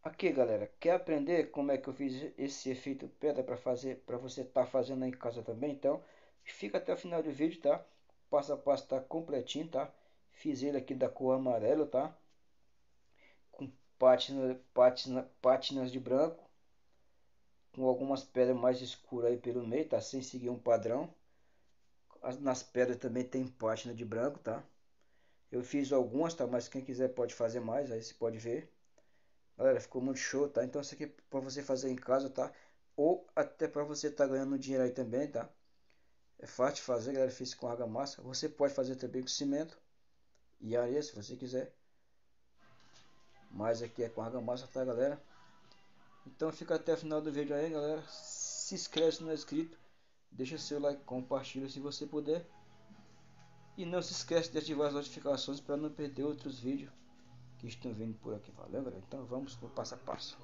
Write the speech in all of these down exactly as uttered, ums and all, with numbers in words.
Aqui, galera, quer aprender como é que eu fiz esse efeito pedra para fazer, para você estar fazendo aí em casa também? Então, fica até o final do vídeo, tá? Passo a passo tá completinho, tá? Fiz ele aqui da cor amarelo, tá? Com pátina, pátina, pátinas de branco, com algumas pedras mais escuras aí pelo meio, tá? Sem seguir um padrão. As, nas pedras também tem pátina de branco, tá? Eu fiz algumas, tá? Mas quem quiser pode fazer mais, aí você pode ver. Galera, ficou muito show, tá? Então isso aqui é para você fazer em casa, tá? Ou até para você estar tá ganhando dinheiro aí também, tá? É fácil de fazer, galera. Fiz com argamassa. Você pode fazer também com cimento e areia, se você quiser. Mas aqui é com argamassa, tá, galera? Então fica até o final do vídeo aí, galera. Se inscreve se não é inscrito. Deixa seu like, compartilha se você puder. E não se esquece de ativar as notificações para não perder outros vídeos que estão vindo por aqui. Valeu, galera? Então vamos pro passo a passo.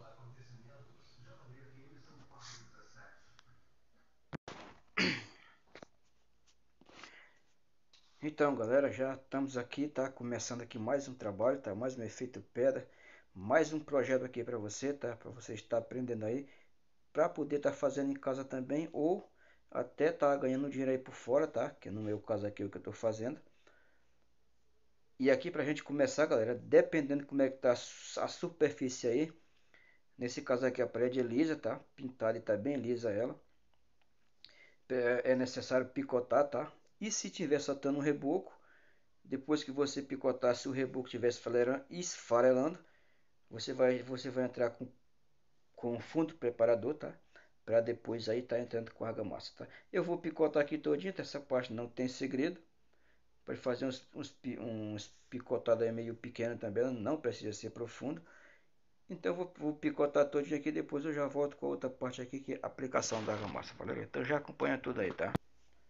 Então, galera, já estamos aqui, tá? Começando aqui mais um trabalho, tá? Mais um efeito pedra, mais um projeto aqui para você, tá? Para você estar aprendendo aí, para poder estar tá fazendo em casa também, ou até tá ganhando dinheiro aí por fora, tá? Que no meu caso aqui é o que eu tô fazendo. E aqui pra gente começar, galera, dependendo como é que tá a superfície aí, nesse caso aqui a parede é lisa, tá? Pintada e tá bem lisa ela. É necessário picotar, tá? E se tiver soltando um reboco, depois que você picotar, se o reboco estiver esfarelando, você vai, você vai entrar com, com fundo preparador, tá? Para depois aí tá entrando com argamassa, tá? Eu vou picotar aqui todinho, essa parte não tem segredo. Pode fazer uns, uns, uns picotados aí meio pequeno também, não precisa ser profundo. Então eu vou, vou picotar todinho aqui, depois eu já volto com a outra parte aqui, que é a aplicação da argamassa, valeu? Então já acompanha tudo aí, tá?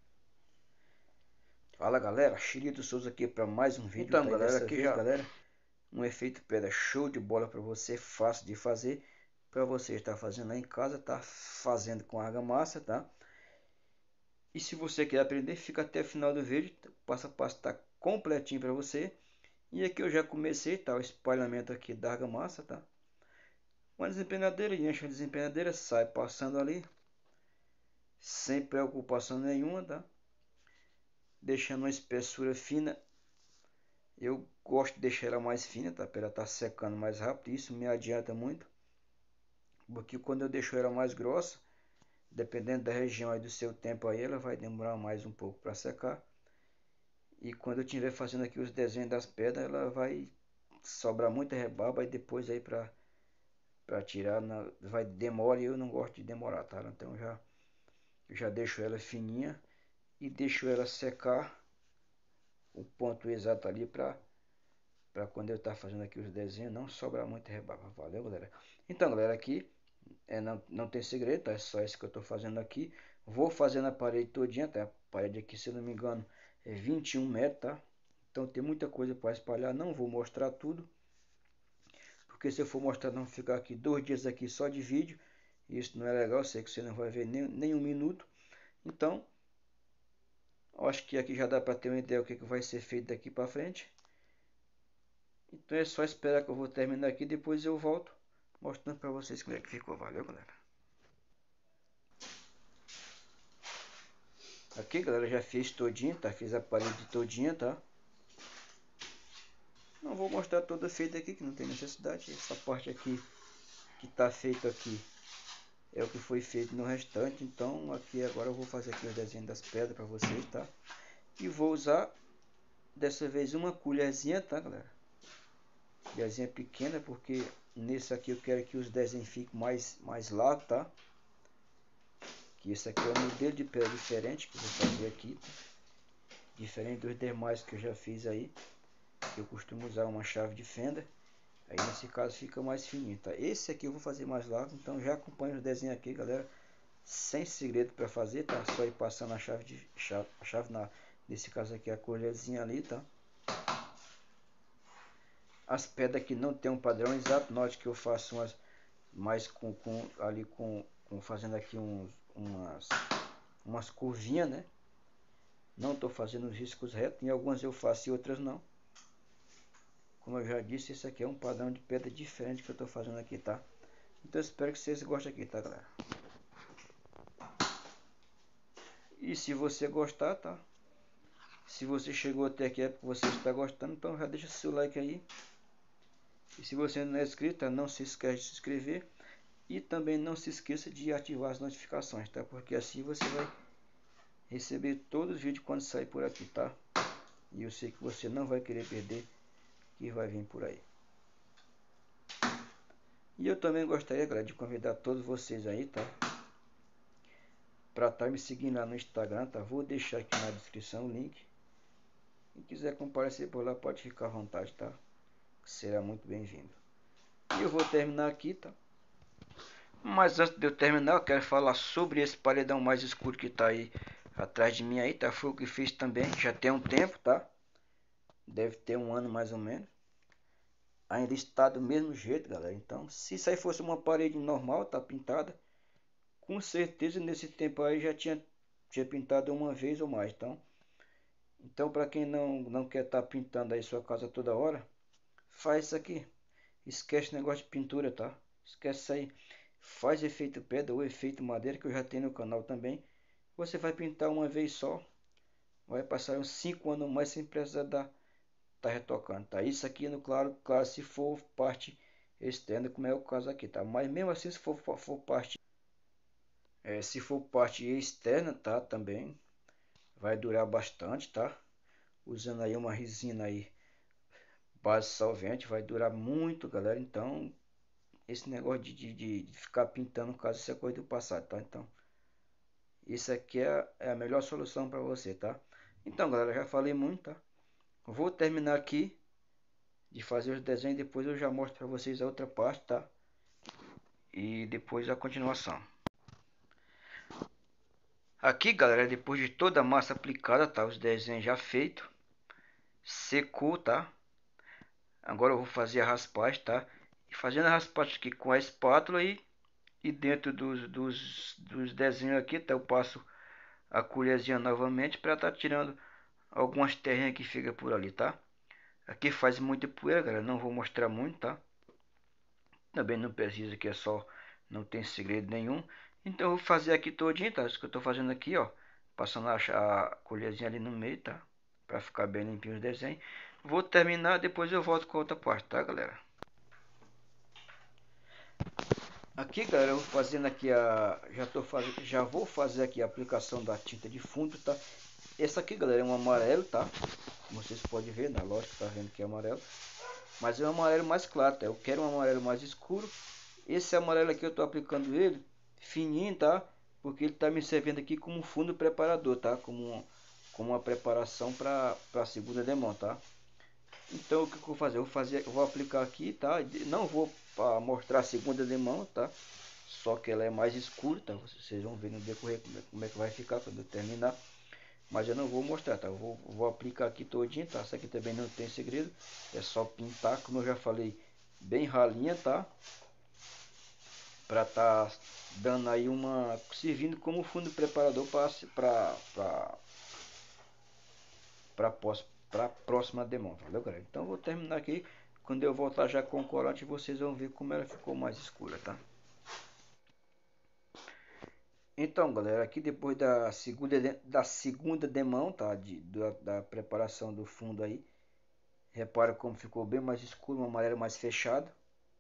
Fala galera, Chirito Souza aqui para mais um vídeo, então, tá? Galera, dessa aqui vez, já galera, um efeito pedra show de bola para você, fácil de fazer, para você estar fazendo aí em casa, tá? Fazendo com argamassa, tá? E se você quer aprender, fica até o final do vídeo, passo a passo tá completinho para você. E aqui eu já comecei, tá? O espalhamento aqui da argamassa, tá? Uma desempenadeira, enche a desempenadeira, sai passando ali, sem preocupação nenhuma, tá? Deixando uma espessura fina. Eu gosto de deixar ela mais fina, tá? Para ela estar tá secando mais rápido. Isso me adianta muito. Porque quando eu deixo ela mais grossa, dependendo da região e do seu tempo aí, ela vai demorar mais um pouco para secar. E quando eu estiver fazendo aqui os desenhos das pedras, ela vai sobrar muita rebaba e depois aí para para tirar, na, vai demorar e eu não gosto de demorar, tá? Então já eu já deixo ela fininha e deixo ela secar o ponto exato ali para para quando eu estar tá fazendo aqui os desenhos não sobrar muita rebaba. Valeu, galera? Então, galera, aqui é, não, não tem segredo, tá? É só isso que eu estou fazendo aqui. Vou fazendo a parede todinha, tá? A parede aqui, se eu não me engano, é vinte e um metros, tá? Então tem muita coisa para espalhar. Não vou mostrar tudo, porque se eu for mostrar, não ficar aqui dois dias aqui só de vídeo. Isso não é legal, sei que você não vai ver nem, nem um minuto. Então, acho que aqui já dá para ter uma ideia do que, que vai ser feito daqui para frente. Então é só esperar que eu vou terminar aqui, depois eu volto mostrando para vocês como é que ficou. Valeu, galera. Aqui, galera, já fiz todinho, tá? Fiz a parede todinha, tá? Não vou mostrar toda feita aqui, que não tem necessidade. Essa parte aqui que tá feito aqui é o que foi feito no restante. Então aqui agora eu vou fazer aqui o desenho das pedras para vocês, tá? E vou usar dessa vez uma colherzinha, tá, galera? Colherzinha pequena, porque nesse aqui eu quero que os desenhos fiquem mais, mais largos, tá? Que esse aqui é um modelo de pedra diferente que eu vou fazer aqui, tá? Diferente dos demais que eu já fiz aí. Eu costumo usar uma chave de fenda. Aí nesse caso fica mais fininho, tá? Esse aqui eu vou fazer mais largo, então já acompanha os desenhos aqui, galera. Sem segredo para fazer, tá? Só ir passando a chave de chave, a chave na, nesse caso aqui a colherzinha ali, tá? As pedras que não tem um padrão exato, note que eu faço umas mais com, com ali com, com fazendo aqui uns, umas umas curvinhas, né? Não estou fazendo os riscos retos, em algumas eu faço e outras não. Como eu já disse, esse aqui é um padrão de pedra diferente que eu tô fazendo aqui, tá? Então eu espero que vocês gostem aqui, tá, galera? E se você gostar, tá? Se você chegou até aqui é porque você está gostando, então já deixa seu like aí. E se você não é inscrito, não se esqueça de se inscrever. E também não se esqueça de ativar as notificações, tá? Porque assim você vai receber todos os vídeos quando sair por aqui, tá? E eu sei que você não vai querer perder que vai vir por aí. E eu também gostaria, galera, de convidar todos vocês aí, tá? Para estar tá me seguindo lá no Instagram, tá? Vou deixar aqui na descrição o link. Quem quiser comparecer por lá pode ficar à vontade, tá? Será muito bem-vindo. E eu vou terminar aqui, tá? Mas antes de eu terminar, eu quero falar sobre esse paredão mais escuro que tá aí atrás de mim aí, tá? Foi o que fiz também, já tem um tempo, tá? Deve ter um ano mais ou menos. Ainda está do mesmo jeito, galera. Então, se isso aí fosse uma parede normal, tá pintada, com certeza nesse tempo aí já tinha, tinha pintado uma vez ou mais, então... Então, para quem não, não quer estar tá pintando aí sua casa toda hora, faz isso aqui. Esquece o negócio de pintura, tá? Esquece isso aí. Faz efeito pedra ou efeito madeira, que eu já tenho no canal também. Você vai pintar uma vez só. Vai passar uns cinco anos mais sem precisar dar, tá retocando, tá? Isso aqui, no claro, claro, se for parte externa, como é o caso aqui, tá? Mas mesmo assim, se for, for parte, é, se for parte externa, tá? Também vai durar bastante, tá? Usando aí uma resina aí, base solvente, vai durar muito, galera. Então, esse negócio de, de, de ficar pintando, caso isso é coisa do passado, tá? Então, isso aqui é, é a melhor solução para você, tá? Então, galera, já falei muito, tá? Vou terminar aqui de fazer os desenhos, depois eu já mostro para vocês a outra parte, tá? E depois a continuação. Aqui, galera, depois de toda a massa aplicada, tá? Os desenhos já feitos. Secou, tá? Agora eu vou fazer a raspagem, tá? E fazendo a raspagem aqui com a espátula e, e dentro dos, dos, dos desenhos aqui, tá? Eu passo a colherzinha novamente para tá tirando algumas terrinhas que fica por ali, tá? Aqui faz muita poeira, galera. Não vou mostrar muito, tá? Também não precisa, que é só, não tem segredo nenhum. Então eu vou fazer aqui todinho, tá? Isso que eu tô fazendo aqui, ó. Passando a, a colherzinha ali no meio, tá? Pra ficar bem limpinho os desenhos. Vou terminar, depois eu volto com a outra parte, tá, galera? Aqui, galera, eu vou fazendo aqui a... Já tô fazendo... Já vou fazer aqui a aplicação da tinta de fundo, tá? Essa aqui, galera, é um amarelo, tá? Como vocês podem ver, na lógica, tá vendo que é amarelo. Mas é um amarelo mais claro, tá? Eu quero um amarelo mais escuro. Esse amarelo aqui eu tô aplicando ele fininho, tá? Porque ele tá me servindo aqui como fundo preparador, tá? Como, como uma preparação para a segunda demão, tá? Então o que eu vou fazer? Eu vou fazer, eu vou aplicar aqui, tá? Não vou pra mostrar a segunda demão, tá? Só que ela é mais escura, tá? Vocês vão ver no decorrer como é, como é que vai ficar quando eu terminar. Mas eu não vou mostrar, tá? Eu vou, vou aplicar aqui todinho, tá? Isso aqui também não tem segredo. É só pintar, como eu já falei, bem ralinha, tá? Pra tá dando aí uma... servindo como fundo preparador para para para para próxima demão, valeu, galera? Então eu vou terminar aqui. Quando eu voltar já com o corante, vocês vão ver como ela ficou mais escura, tá? Então, galera, aqui depois da segunda da segunda demão, tá? De, da, da preparação do fundo aí. Repara como ficou bem mais escuro, um amarelo mais fechado.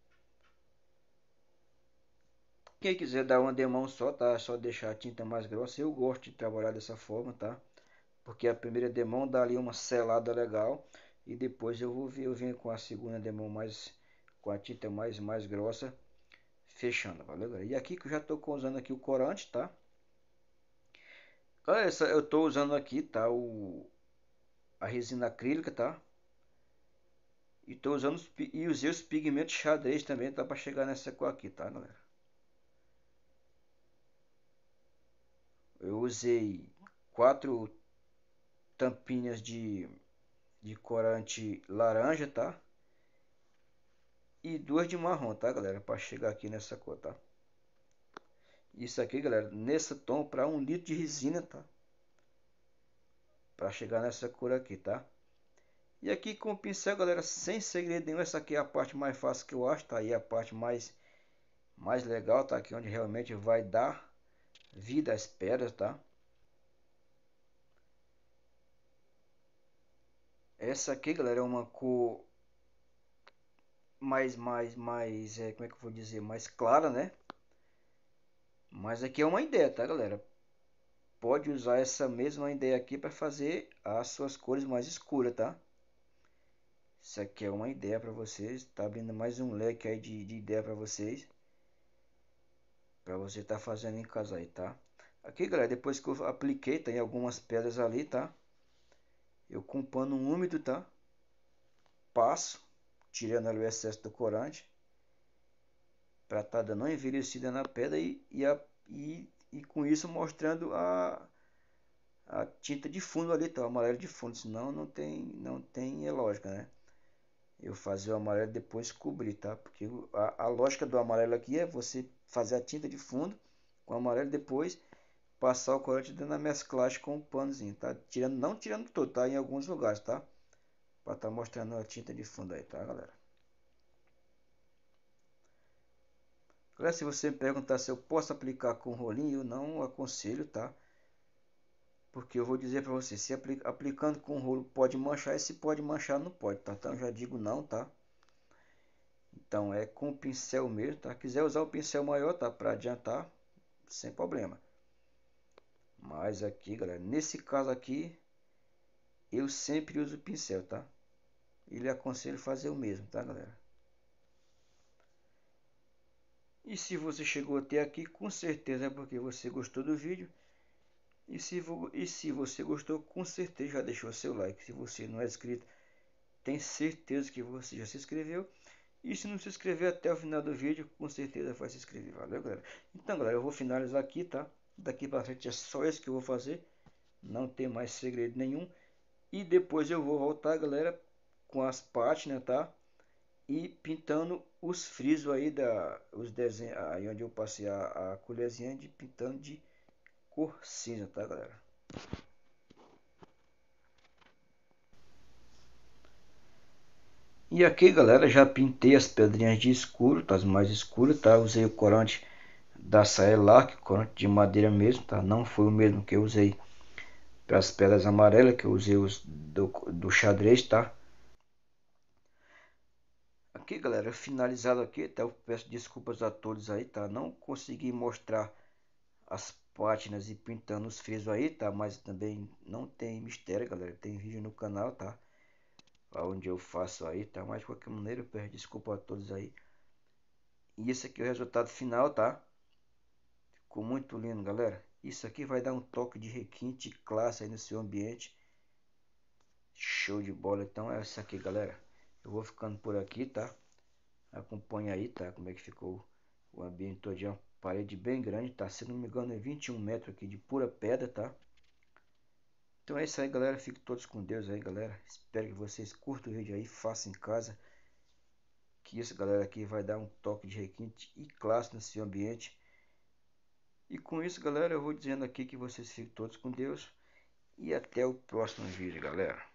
Quem quiser dar uma demão só, tá? É só deixar a tinta mais grossa. Eu gosto de trabalhar dessa forma, tá? Porque a primeira demão dá ali uma selada legal. E depois eu vou vir, eu venho com a segunda demão mais... com a tinta mais, mais grossa. Fechando, valeu, galera? E aqui que eu já estou usando aqui o corante, tá? Olha, essa, eu estou usando aqui, tá? O, a resina acrílica, tá? E tô usando os, e usei os pigmentos xadrez também, tá? Para chegar nessa cor aqui, tá, galera? Eu usei quatro tampinhas de, de corante laranja, tá? E duas de marrom, tá, galera? Para chegar aqui nessa cor, tá? Isso aqui, galera, nesse tom para um litro de resina, tá? Para chegar nessa cor aqui, tá? E aqui com o pincel, galera, sem segredo nenhum, essa aqui é a parte mais fácil que eu acho, tá? Aí a parte mais, mais legal, tá? Aqui onde realmente vai dar vida às pedras, tá? Essa aqui, galera, é uma cor mais, mais, mais, é, como é que eu vou dizer, mais clara, né? Mas aqui é uma ideia, tá, galera? Pode usar essa mesma ideia aqui para fazer as suas cores mais escuras, tá? Isso aqui é uma ideia para vocês, tá abrindo mais um leque aí de, de ideia para vocês. Para você tá fazendo em casa aí, tá? Aqui, galera, depois que eu apliquei, tem algumas pedras ali, tá? Eu com pano úmido, tá? Passo, tirando ali o excesso do corante. Para tá dando uma envelhecida na pedra e, e, a, e, e com isso mostrando a, a tinta de fundo ali, tá? O amarelo de fundo, senão não tem, não tem é lógica, né? Eu fazer o amarelo depois cobrir, tá? Porque a, a lógica do amarelo aqui é você fazer a tinta de fundo com o amarelo depois passar o corante dentro da mesclagem com o panozinho, tá? Tirando, não tirando todo, tá? Em alguns lugares, tá? Para tá mostrando a tinta de fundo aí, tá, galera? Galera, se você me perguntar se eu posso aplicar com rolinho, eu não aconselho, tá? Porque eu vou dizer para você, se aplica, aplicando com rolo pode manchar, e se pode manchar não pode, tá? Então já digo não, tá? Então é com o pincel mesmo, tá? Quiser usar o pincel maior, tá? Para adiantar, sem problema. Mas aqui, galera, nesse caso aqui, eu sempre uso o pincel, tá? E lhe aconselho fazer o mesmo, tá, galera? E se você chegou até aqui, com certeza é porque você gostou do vídeo. E se, e se você gostou, com certeza já deixou seu like. Se você não é inscrito, tenho certeza que você já se inscreveu. E se não se inscrever até o final do vídeo, com certeza vai se inscrever. Valeu, galera? Então, galera, eu vou finalizar aqui, tá? Daqui pra frente é só isso que eu vou fazer. Não tem mais segredo nenhum. E depois eu vou voltar, galera, com as pátinas, tá? E pintando os frisos aí, da, os desenhos, aí onde eu passei a, a colherzinha de pintando de cor cinza, tá, galera? E aqui, galera, já pintei as pedrinhas de escuro, tá? As mais escuras, tá? Usei o corante da Saelac, corante de madeira mesmo, tá? Não foi o mesmo que eu usei para as pedras amarelas, que eu usei os do, do xadrez, tá? Aqui, galera, finalizado aqui, tá? Eu peço desculpas a todos aí, tá? Não consegui mostrar as pátinas e pintando os frisos aí, tá? Mas também não tem mistério, galera. Tem vídeo no canal, tá? Onde eu faço aí, tá? Mas de qualquer maneira, eu peço desculpa a todos aí. E esse aqui é o resultado final, tá? Ficou muito lindo, galera. Isso aqui vai dar um toque de requinte classe aí no seu ambiente. Show de bola. Então é isso aqui, galera. Eu vou ficando por aqui, tá? Acompanha aí, tá? Como é que ficou o ambiente todo. Uma parede bem grande, tá? Se não me engano é vinte e um metros aqui de pura pedra, tá? Então é isso aí, galera. Fiquem todos com Deus aí, galera. Espero que vocês curtam o vídeo aí, façam em casa. Que isso, galera, aqui vai dar um toque de requinte e classe no seu ambiente. E com isso, galera, eu vou dizendo aqui que vocês fiquem todos com Deus. E até o próximo vídeo, galera.